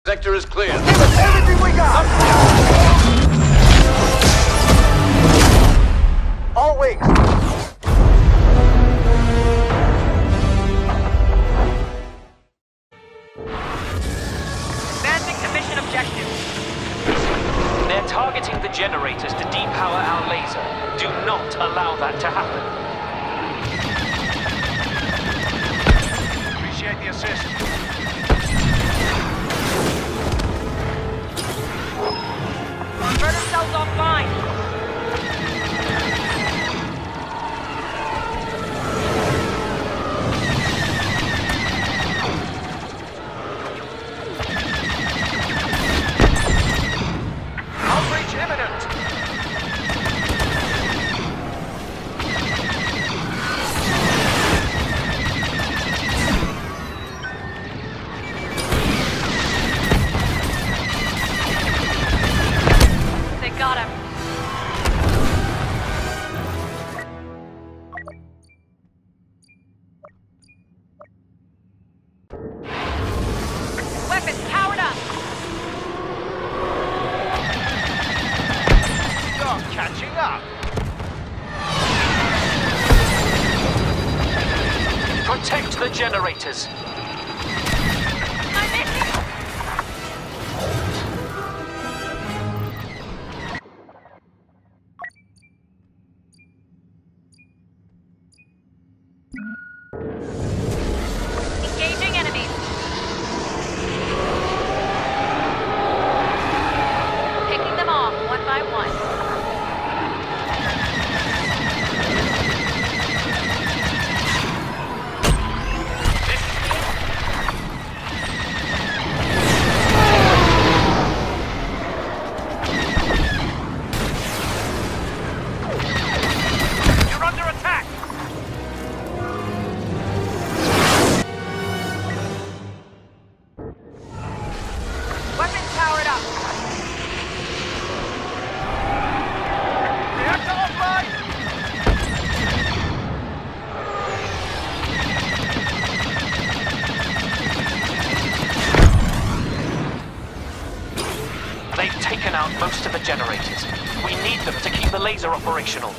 Sector is clear. Give us everything we got! All wings. Advancing to mission objective. They're targeting the generators to depower our laser. Do not allow that to happen. Appreciate the assist. Converter cells offline. Outreach imminent. They got him. Weapons powered up. You're catching up. Protect the generators. I'm missing. Engaging enemies. Picking them off one by one. You're under attack. Weapons powered up. Reactor offline. They've taken out most of the generators. We need them to keep the laser operational.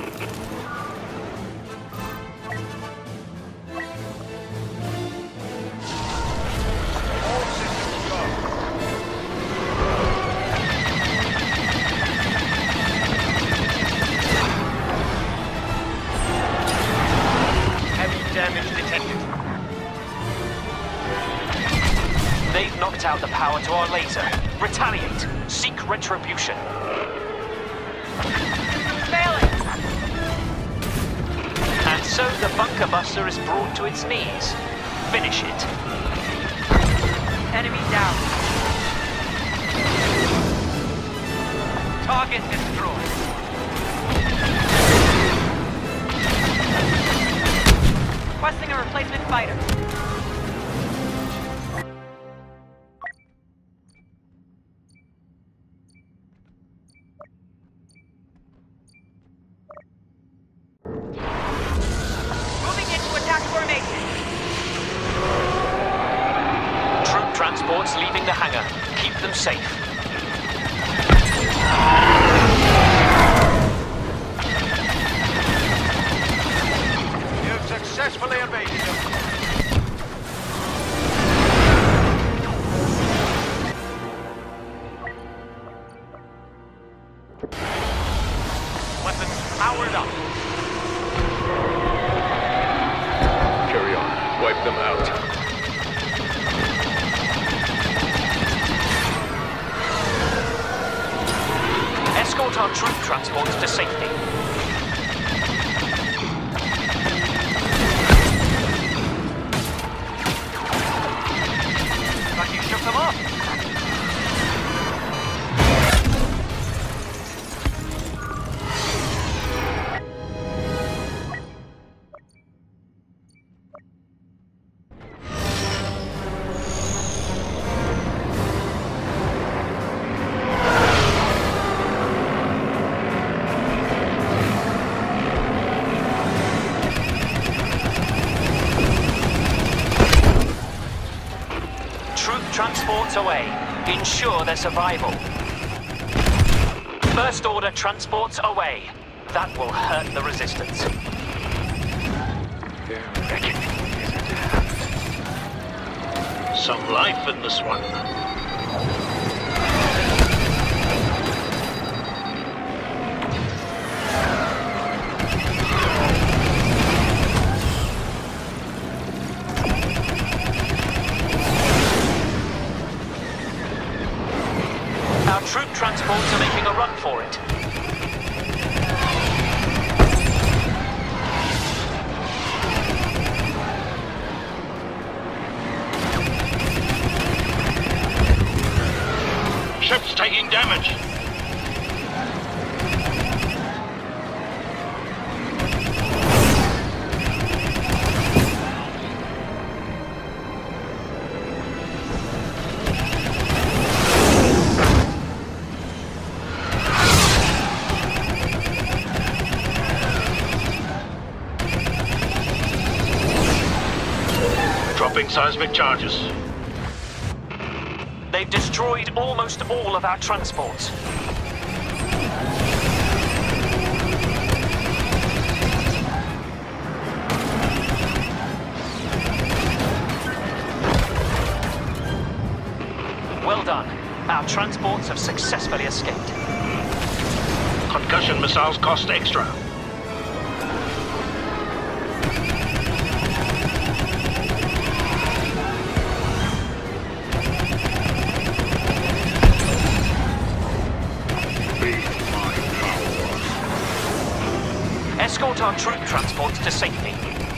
All systems go. Heavy damage detected. They've knocked out the power to our laser. Retaliate. Seek retribution. Failing. And so the bunker buster is brought to its knees. Finish it. Enemy down. Target destroyed. Requesting a replacement fighter. Moving into attack formation. Troop transports leaving the hangar. Keep them safe. You've successfully evaded them. Weapons powered up. Carry on. Wipe them out. Escort our troop transports to safety. But you shook them off. transports away. Ensure their survival. First order transports away. That will hurt the resistance. Their reckoning is at hand. Some life in this one. Our troop transports are making a run for it. Ship's taking damage. Dropping seismic charges. They've destroyed almost all of our transports. Well done. Our transports have successfully escaped. Concussion missiles cost extra. Escort our troop transports to safety.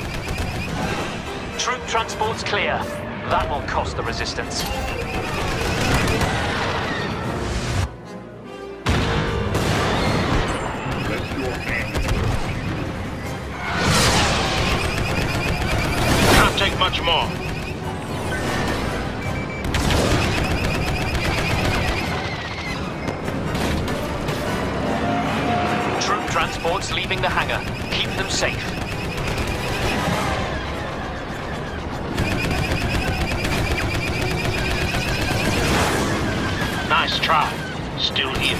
Troop transports clear. That will cost the resistance. Can't take much more. Transports leaving the hangar. Keep them safe. Nice try. Still here.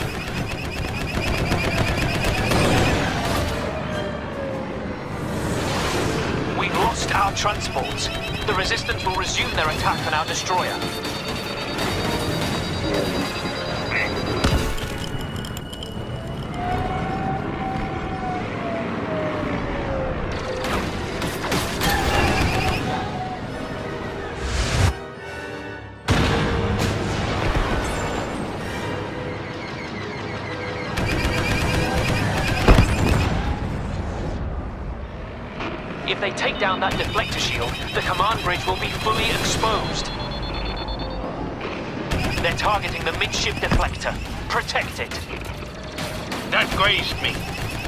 We've lost our transports. The Resistance will resume their attack on our destroyer. If they take down that deflector shield, the command bridge will be fully exposed. They're targeting the midship deflector. Protect it. That grazed me.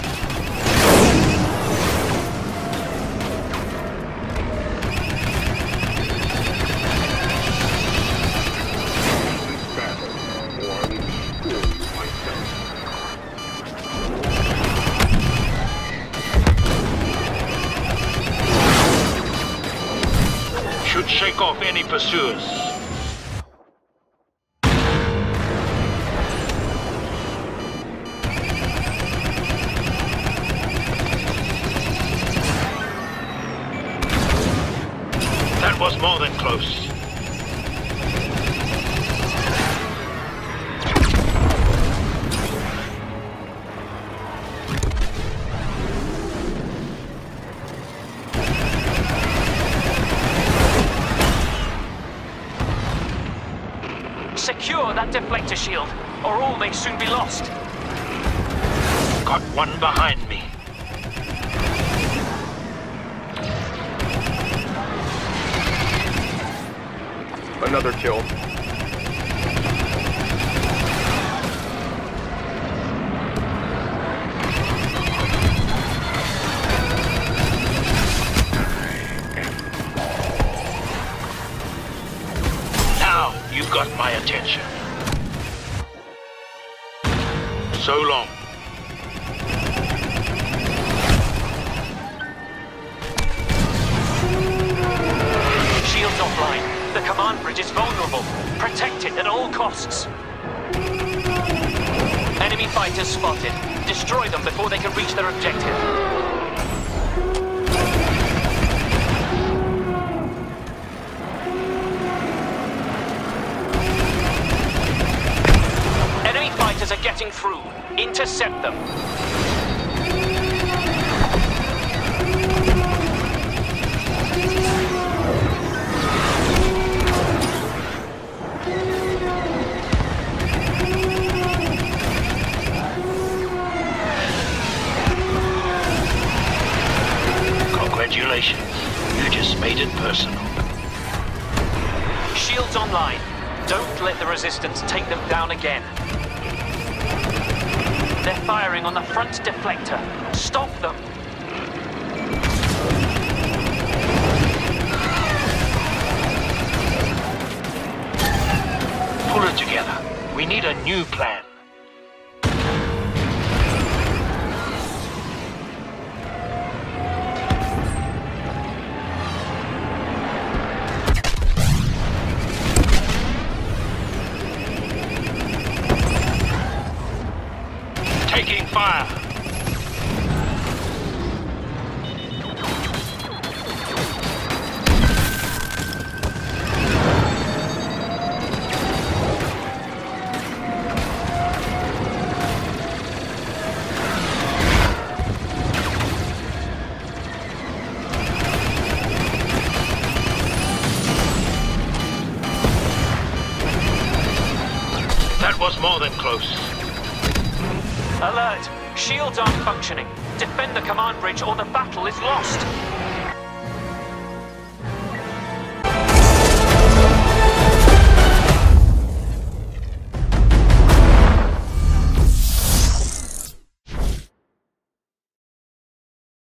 Should shake off any pursuers. That was more than close. Secure that deflector shield, or all may soon be lost. Got one behind me. Another kill. Now you've got my attention. So long. Shields offline. The command bridge is vulnerable. Protect it at all costs. Enemy fighters spotted. Destroy them before they can reach their objective. Enemy fighters are getting through. Intercept them. Congratulations. You just made it personal. Shields online. Don't let the resistance take them down again. They're firing on the front deflector. Stop them. Pull it together. We need a new plan. Taking fire. That was more than close. Alert! Shields aren't functioning. Defend the command bridge or the battle is lost.